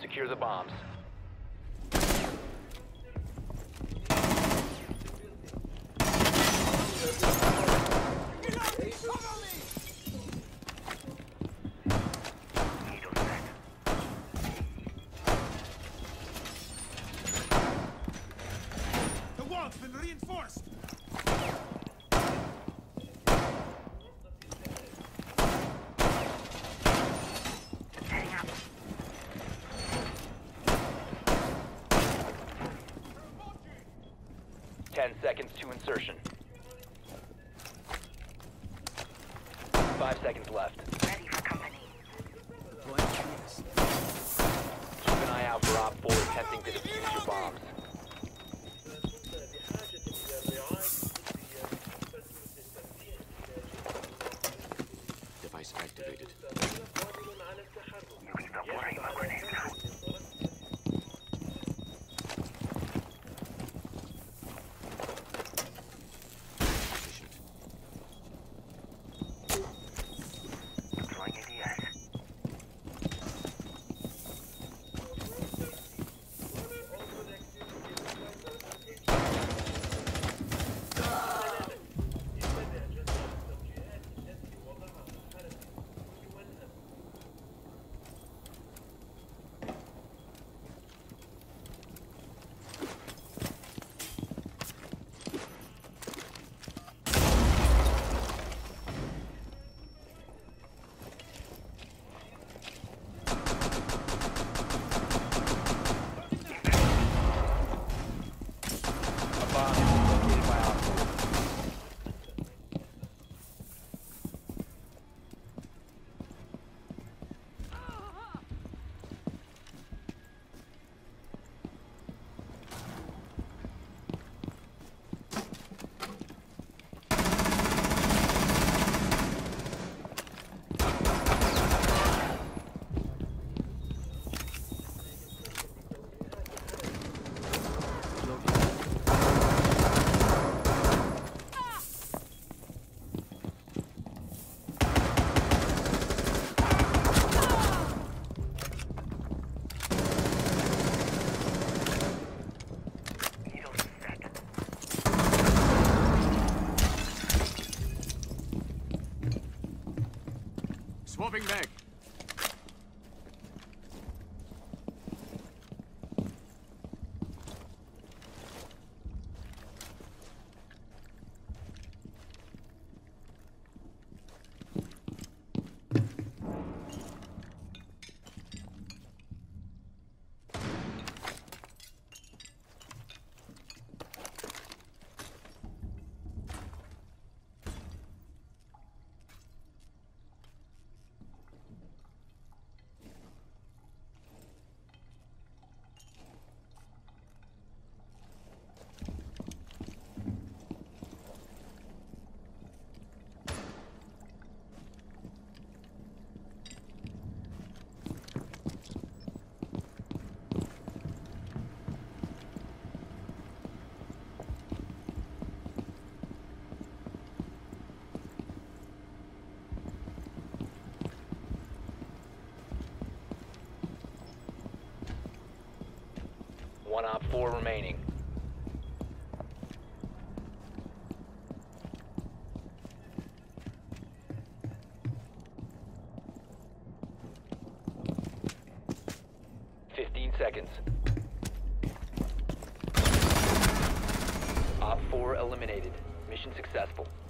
Secure the bombs. The wall's been reinforced! 10 seconds to insertion. 5 seconds left. Ready for company. Keep an eye out for Op 4 attempting to defuse your bombs. Device activated. You can stop worrying about grenades now. Efficient. Deploying ADS. A bomb is located by Op 4. Needles set. Swapping mag. One Op 4 remaining. Seconds. Op 4 eliminated. Mission successful.